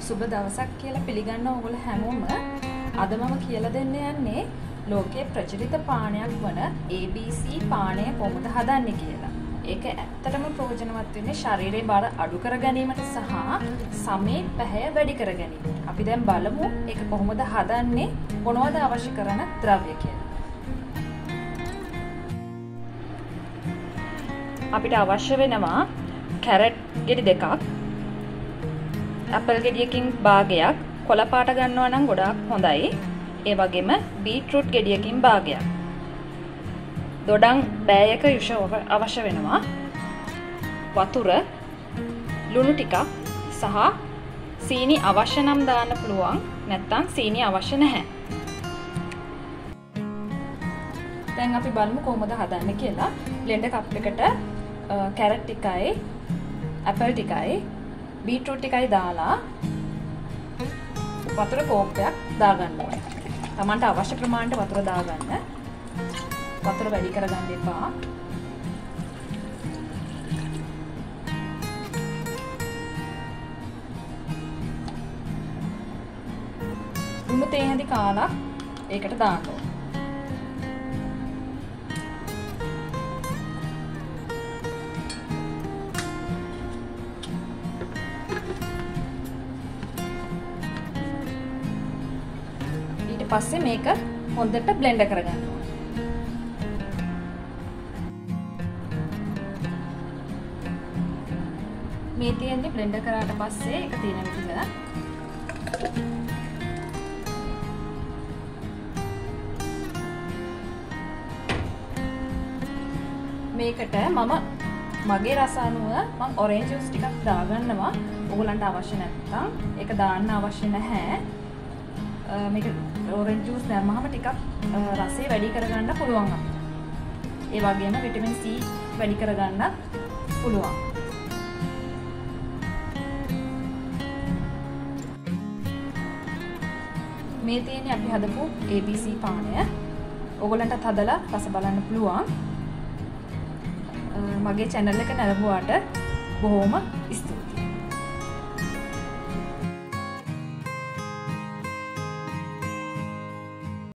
සුබ දවසක් කියලා පිළිගන්න ඕගොල්ලෝ හැමෝම අද මම කියලා දෙන්න යන්නේ ලෝකයේ ප්‍රචලිත පානයක් වන ABC පානය කොහොමද හදන්නේ කියලා. ඒක ඇත්තටම ප්‍රයෝජනවත් වෙන්නේ ශරීරයේ බර අඩු කර ගැනීමට සහ සමේ පැහැය වැඩි කර ගැනීමට. අපි දැන් බලමු ඒක කොහොමද හදන්නේ, මොනවද අවශ්‍ය කරන ද්‍රව්‍ය කියලා. අපිට අවශ්‍ය වෙනවා කැරට් ගෙඩි දෙකක්, ඇපල් ගෙඩියකින් භාගයක්, කොළ පාට ගන්නවා නම් ගොඩාක් හොඳයි. ඒ වගේම බීට්‍රූට් ගෙඩියකින් භාගයක්. දොඩම් බෑයක යුෂ අවශ්‍ය වෙනවා. වතුර, ලුණු ටිකක් සහ සීනි අවශ්‍ය නම් දාන්න පුළුවන්. නැත්නම් සීනි අවශ්‍ය නැහැ. දැන් අපි බලමු කොහොමද හදන්නේ කියලා. බ්ලෙන්ඩර් කප් එකට කැරට් ටිකයි, ඇපල් ටිකයි, බීට්‍රූට් ටිකයි දාලා වතුර කෝප්පයක් දාගන්න ඕනේ. Tamanට අවශ්‍ය ප්‍රමාණයට වතුර දාගන්න. වතුර වැඩි කරගන්න එපා. ලුණු තේ හැඳි කාලක් ඒකට දාන්න ඕනේ. පස්සේ මේක හොඳට බ්ලෙන්ඩ් කරගන්න ඕනේ. මේ තියෙන්නේ බ්ලෙන්ඩ් කරාට පස්සේ ඒක තියෙන විදිහ. මේකට මම මගේ රස අනුව මම ඔරෙන්ජ් ජූස් ටිකක් දාගන්නවා. ඕගොල්ලන්ට අවශ්‍ය නැත්නම් ඒක දාන්න අවශ්‍ය නැහැ. මේක ඔරෙන්ජ් ජූස් දැම්මහම ටිකක් රසය වැඩි කරගන්න පුළුවන් අපිට. ඒ වගේම විටමින් C වැඩි කරගන්න පුළුවන්. මේ තියෙන්නේ අපි හදපු ABC පානය. ඕගොල්ලන්ටත් හදලා රස බලන්න පුළුවන්. මගේ channel එක නැරඹුවාට බොහොම ස්තුතියි.